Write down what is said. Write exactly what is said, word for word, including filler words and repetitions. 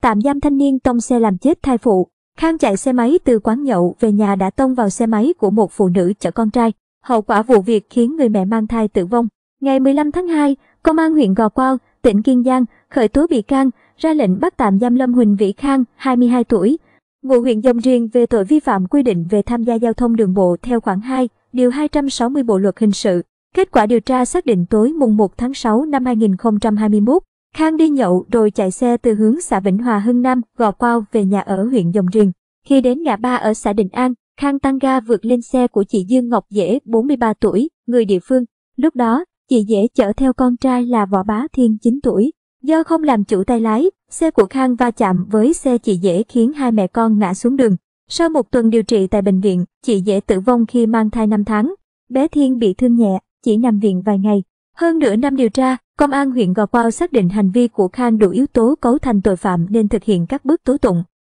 tạm giam thanh niên tông xe làm chết thai phụ. Khang chạy xe máy từ quán nhậu về nhà đã tông vào xe máy của một phụ nữ chở con trai. Hậu quả vụ việc khiến người mẹ mang thai tử vong. Ngày mười lăm tháng hai, Công an huyện Gò Quao, tỉnh Kiên Giang khởi tố bị can, ra lệnh bắt tạm giam Lâm Huỳnh Vĩ Khang, hai mươi hai tuổi, ngụ huyện Dồng Riềng về tội vi phạm quy định về tham gia giao thông đường bộ theo khoản hai, điều hai trăm sáu mươi Bộ luật hình sự. Kết quả điều tra xác định tối mùng một tháng sáu năm hai nghìn không trăm hai mươi mốt, Khang đi nhậu rồi chạy xe từ hướng xã Vĩnh Hòa Hưng Nam, Gò Quao về nhà ở huyện Dồng Riềng. Khi đến ngã ba ở xã Định An, Khang tăng ga vượt lên xe của chị Dương Ngọc Dễ, bốn mươi ba tuổi, người địa phương. Lúc đó, chị Dễ chở theo con trai là Võ Bá Thiên, chín tuổi. Do không làm chủ tay lái, xe của Khang va chạm với xe chị Dễ khiến hai mẹ con ngã xuống đường. Sau một tuần điều trị tại bệnh viện, chị Dễ tử vong khi mang thai năm tháng. Bé Thiên bị thương nhẹ, chỉ nằm viện vài ngày. Hơn nửa năm điều tra, Công an huyện Gò Quao xác định hành vi của Khang đủ yếu tố cấu thành tội phạm nên thực hiện các bước tố tụng.